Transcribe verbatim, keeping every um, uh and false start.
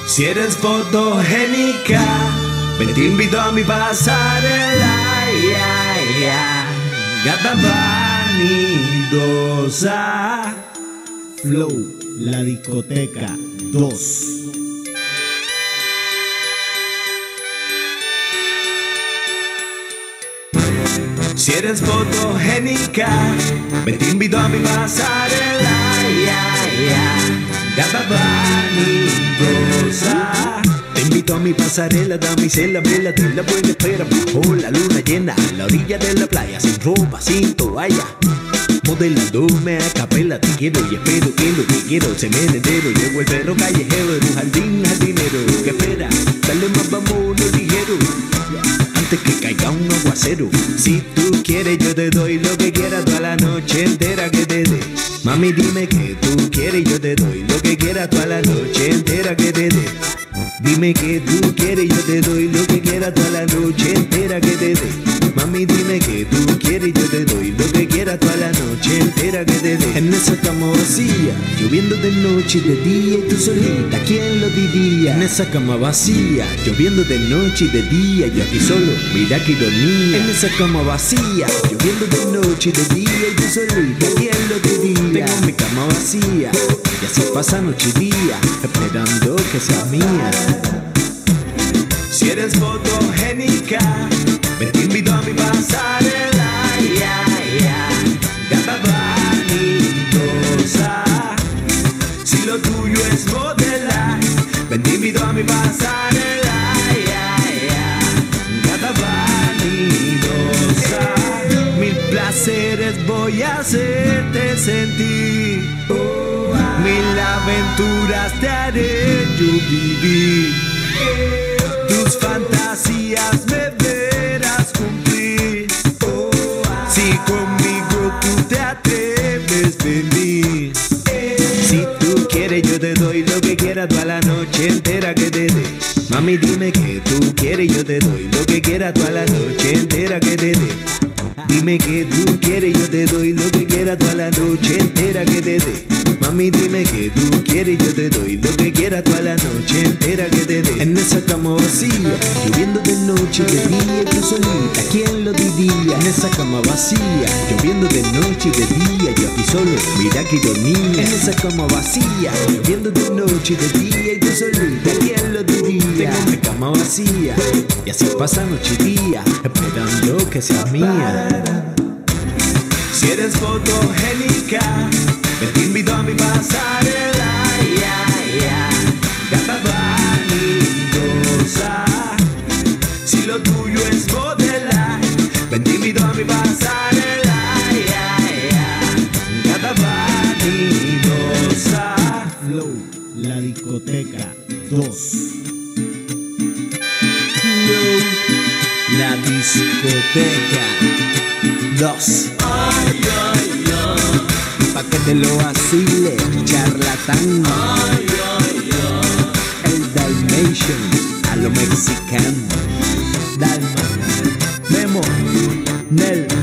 Si eres fotogénica, ven te invito a mi pasarela, yeah, yeah. Gata vanidosa. Flow, la discoteca dos. Si eres fotogénica, ven te invito a mi pasarela, yeah, yeah. Gata vanidosa. Te invito a mi pasarela, damisela, vela de la buena espera, bajo la luna llena, a la orilla de la playa, sin ropa, sin toalla. Modelándome a capela, te quiero y espero que lo que quiero se me entero. Llego el perro callejero de tu jardín jardinero. ¿Qué espera? Dale más, vámonos ligero, antes que caiga un aguacero. Si tú quieres yo te doy lo que quieras toda la noche entera que te dé. Mami dime que tú quieres y yo te doy lo que quieras toda la noche entera que te dé. Dime que tú quieres y yo te doy lo que quieras toda la noche entera que te dé. Mami dime que tú quieres y yo te doy lo que quieras toda la noche entera que te dé. En esa cama vacía, lloviendo de noche y de día y tú solita, ¿quién lo diría? En esa cama vacía, lloviendo de noche y de día, yo aquí solo, mira qué ironía. En esa cama vacía, lloviendo de noche y de día y tú solita, ¿quién lo diría? Tengo mi cama vacía y así pasa noche y día, esperando que sea mía. Si eres fotogénica, ven te invito a mi pasarela, yeah, yeah. Gata vanidosa. Si lo tuyo es modelar, ven te invito a mi pasarela, yeah, yeah. Gata vanidosa. Mil placeres voy a hacerte sentir, mil aventuras te haré yo vivir. Tus fantasías me verás cumplir, si conmigo tú te atreves a venir. Si tú quieres yo te doy lo que quieras toda la noche entera que te dé. Mami dime que tú quieres yo te doy lo que quieras toda la noche entera que te dé. Dime que tú quieres yo te doy lo que quieras toda la noche entera que te dé. Mami dime que tú quieres yo te doy lo que quieras toda la noche entera que te dé. En esa cama vacía, lloviendo de noche y de día y tú solita, ¿quién lo diría? En esa cama vacía, lloviendo de noche y de día, yo aquí solo, mira qué ironía. En esa cama vacía, lloviendo de noche y de día y tú solita, ¿quién lo diría? Tengo mi cama vacía y así pasa noche y día, esperando que sea mía. Si eres fotogénica, ven te invito a mi pasarela, yeah, yeah. Gata vanidosa. Si lo tuyo es modelar, ven te invito a mi pasarela, yeah, yeah. Gata vanidosa. Flow, la discoteca dos. Flow, la discoteca dos. Ay, ay, ay. Pa' que te lo vacile, charlatán. Ay, ay, ay. El Dalmatian, a lo mexicano. Dalma, Memo, Nel.